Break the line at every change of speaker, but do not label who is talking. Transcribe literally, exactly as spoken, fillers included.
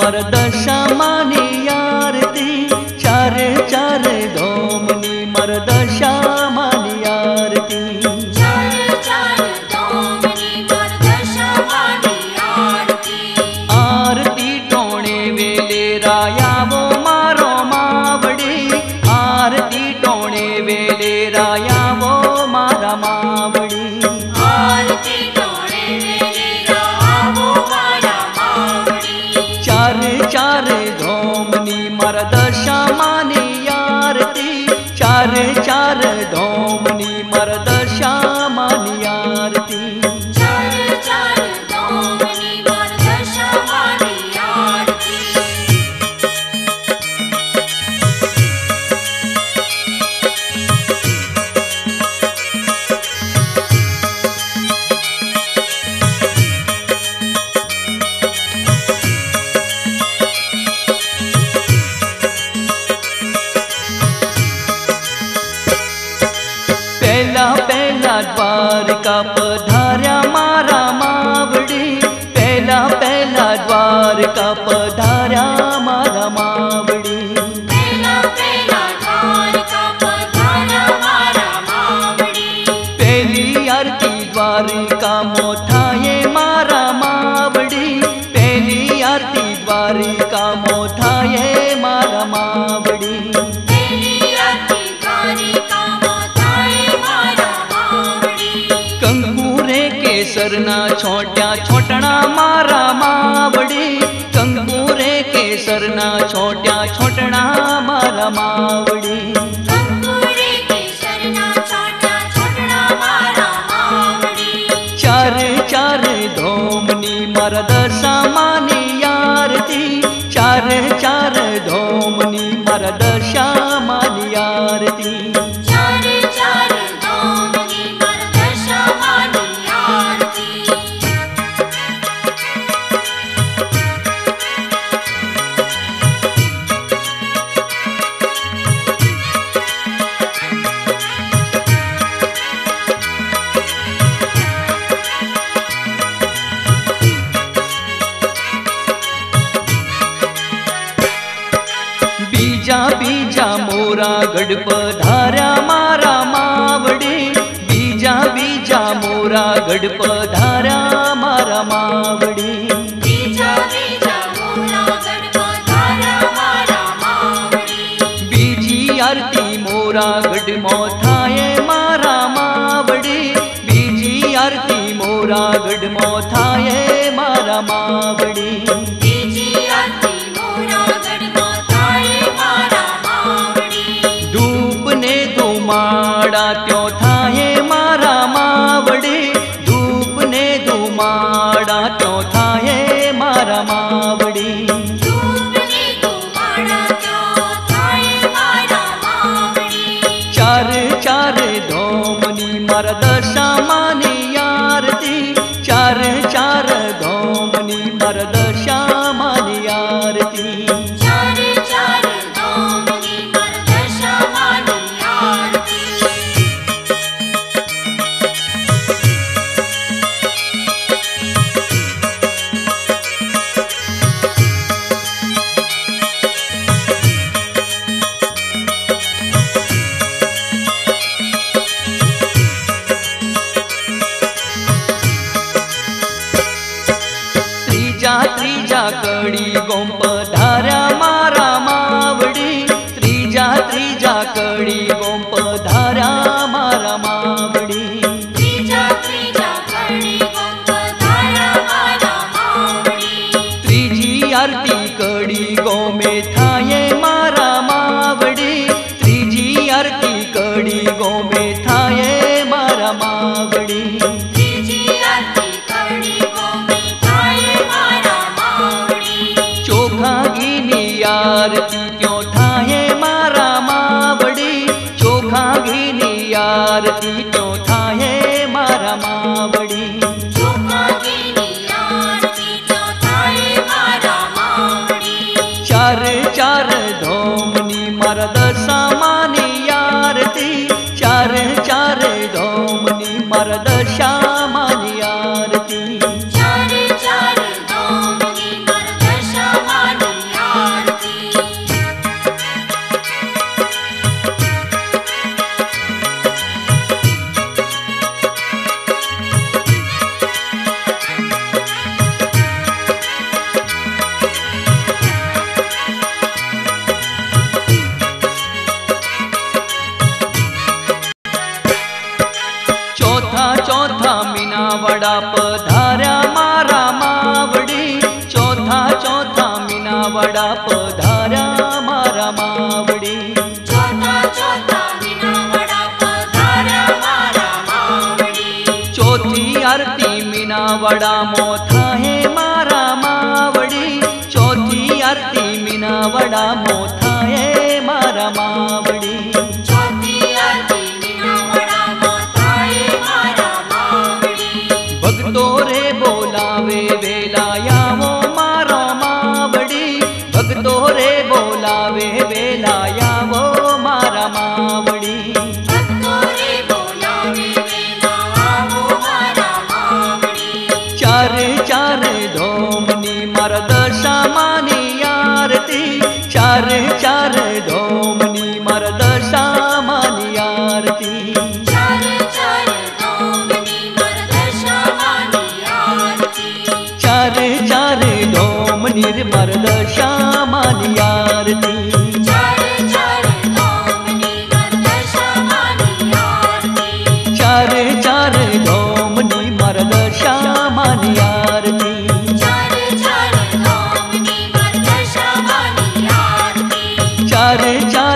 मर्द श्यामानी आरती, चार चार धोमनी मर्द श्यामानी आरती,
चार चार धोमनी मर्द श्यामानी आरती।
आरती टोणे वेले राया वो मारो मावड़ी, आरती टोणे वेले राया वो मारा मावड़ी,
आरती टोणे वेले राया वो मारा मावड़ी।
चार चार धोमनी मर्द श्यामानी आरती, चार चार धोमनी मर्द श्यामानी आरती,
चार चार धोमनी मर्द श्यामानी आरती।
पहला पहला द्वारका पधार्या मारा मावड़ी, पहला पहला द्वारका पधार्या मारा मावड़ी,
पहला पहला द्वारका पधारा मारा मावड़ी।
पहली आरती द्वारका मोथाये मारा मावड़ी, पहली आरती द्वारका मोथाये मारा मावड़ी,
पहली आरती द्वारका मोथाये मारा मावड़ी।
कंकूरे केसरना छोट्या छोटना मारा मावड़ी, कंकूरे केसरना छोट्या छोटना मारा मावड़ी,
कंकूरे केसरना छोटा छोटना मारा मावड़ी।
चार चार धोमनी मर्द श्यामानी आरती, चार चार धोमनी मर्द श्यामानी आरती,
चार चार धोमनी मर्द श्यामानी आरती।
बीजा बीजा मोरा गढ़ पधार्या मारा मावड़ी, बीजा बीजा मोरा गढ़ पधार्या मारा मावड़ी,
बीजा बीजा मोरा गढ़ पधारा मारा मावड़ी।
बीजी आरती मोरा गढ़ मोथाये मारा मावड़ी, बीजी आरती मोरा गढ़ मोथाये मारा मावड़ी,
बीजी आरती मोरा गढ़ मोथाये मारा मावड़ी।
धूप ने धुमाड़ा त्यों थाये मारा मावड़ी, धूप ने धुमाड़ा त्यों थाये मारा मावड़ी,
धूप ने धुमाड़ा त्यों थाये मारा मावड़ी।
चार चार धोमनी मर्द श्यामानी आरती, चार चार धोमनी मर्द श्यामानी आरती,
चार चार धोमनी मर्द श्यामानी आरती।
त्रीजा त्रीजा कड़ी गोम पधार्या मारा मावड़ी, त्रीजा त्रीजा कड़ी गोम पधार्या मारा मावड़ी,
त्रीजा त्रीजा कड़ी गोम पधारा मारा मावड़ी।
त्रीजी आरती कड़ी गो में थाये मारा मावड़ी, त्रीजी आरती कड़ी गो में थाये मारा मावड़ी,
त्रीजी आरती कड़ी गोम थाये मारा मावड़ी।
चोखा घीनी आरती क्यों थाये मारा मावड़ी, चोखा घीनी आरती क्यों थाये मारा मावड़ी,
चोखा घीनी आरती क्यों थाये मारा मावड़ी।
चार चार धोमनी मर्द श्यामानी आरती, चार चार धोमनी मर्द श्यामानी आरती,
चार चार धोमनी मर्द श्यामानी
मीनावड़ा पधार्या मारा मावड़ी, चौथा चौथा मीनावड़ा पधार्या मारा मावड़ी।
चौथा चौथा मीनावड़ा पधार्या मारा मावड़ी।
चौथी आरती मीनावड़ा मोथा है मारा मावड़ी, चौथी आरती मीनावड़ा मोथा है मारा मावड़ी।
चौथी आरती मीनावड़ा मोथा है मारा मावड़ी।
भक्तो रे बोलावे वेलायावो मारा मावड़ी, भक्तो रे बोलावे वेलायावो मारा मावड़ी।
भक्तो रे बोलावे वेलायावो मारा मावड़ी।
चार चार धोमनी मारा दशा मानी आरती, चार चार धोमनी मारा दशा मानी आरती।
चार चार धोमनी मारा दशा मानी आरती।
चार चार धोमनी मारा दशा मानी आरती।
चार चार धोमनी मारा दशा मानी आरती।
चार चार धोमनी मारा दशा मानी आरती।
चार चार धोमनी मारा दशा मानी आरती।
चार चार